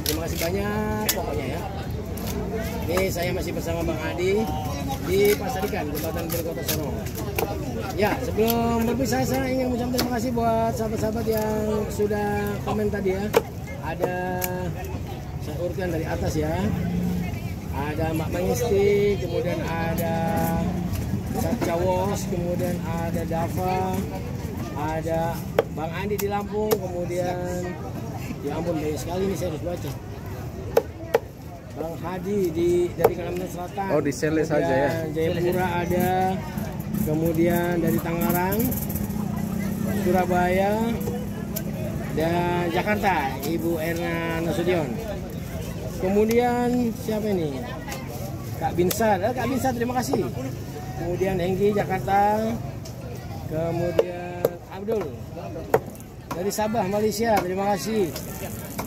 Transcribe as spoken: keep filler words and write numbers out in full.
terima kasih banyak pokoknya ya. Ini saya masih bersama Bang Adi di Pasar Ikan, Jembatan Bir Kota Sorong. Ya, sebelum berpisah saya ingin mengucapkan terima kasih buat sahabat-sahabat yang sudah komen tadi ya. Ada, saya urutkan dari atas ya. Ada Mbak Mangisti, kemudian ada Cawos, kemudian ada Dava, ada Bang Andi di Lampung, kemudian ya ampun banyak sekali nih saya harus baca. Bang Hadi di dari Kalimantan Selatan. Oh, di Sele saja ya. Jayapura ada, kemudian dari Tangerang, Surabaya, dan Jakarta, Ibu Erna Nasution. Kemudian siapa ini? Kak Binsar, eh, Kak Binsar terima kasih. Kemudian Hengki Jakarta, kemudian Abdul dari Sabah Malaysia terima kasih.